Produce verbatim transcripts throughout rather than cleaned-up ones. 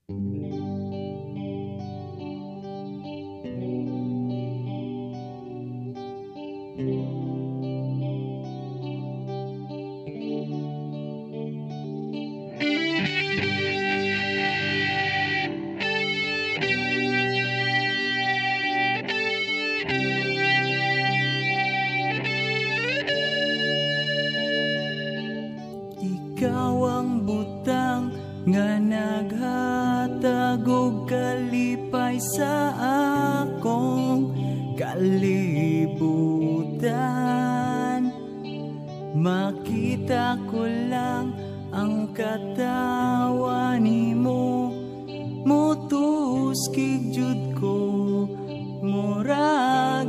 Ikaw ang butang nga naghatag og kalipay sa akong kalibutan. Makita ko lang ang katawa nimo, mutuskig jud ko murag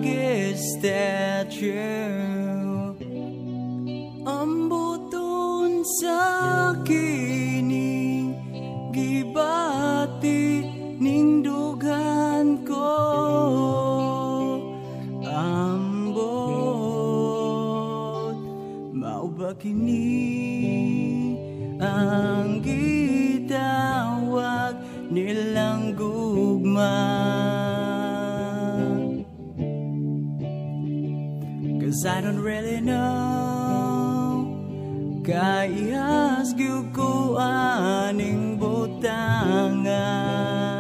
statue. Ambuton sa kining gibati ning dughan ko, ambot mao ba kini ang gitawag nilang gugma? 'Cause I don't really know, kayas gyud ko aning butangan.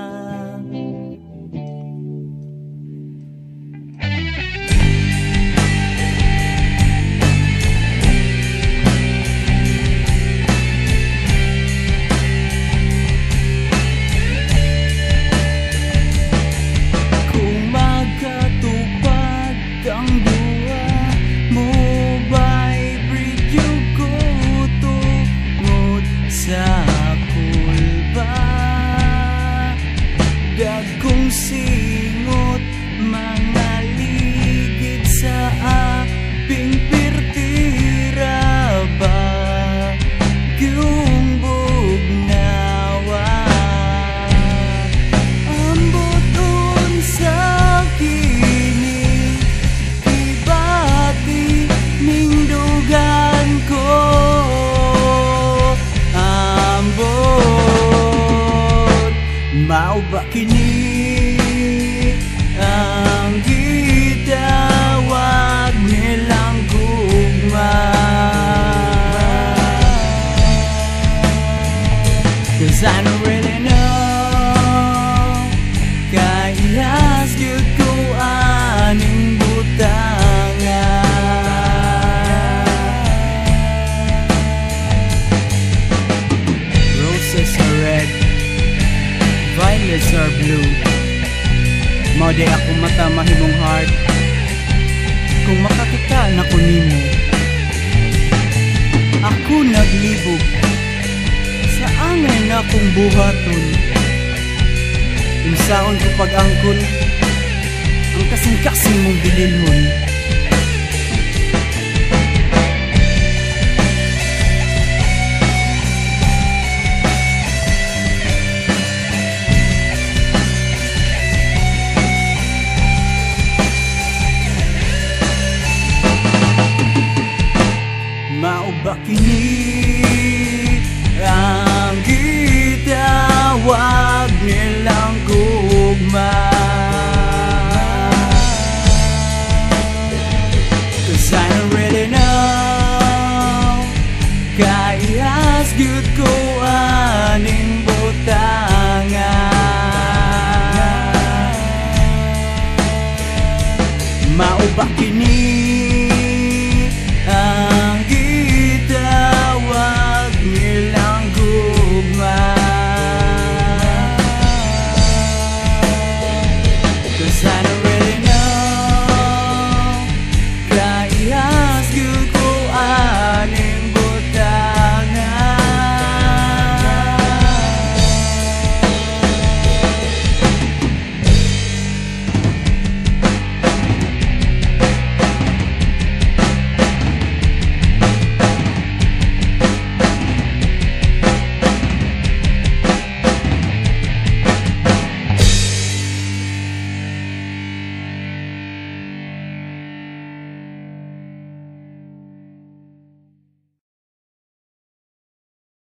Kung magkatupad kang duwa mo sa kulba, dagkong singot mga ligid sa aping pirtira ba yung bugnawa. Ambuton sa kining ibati ning dugan ko, mao ba kini ang gitawag nilang gugma? 'Cause I don't really know, kayas gyud ko aning butangan. Roses are red, violets are blue. Mao day akong mata mahimong heart kung makakita na ko nimo. Ako naglibog sa angay na akong buhaton, unsaon ko pag-angkon ang kasing-kasing mong bilinhon. Mao ba kini ang gitawag nilang gugma? 'Cause I don't really know, kayas gyud ko aning butangan. Mao ba kini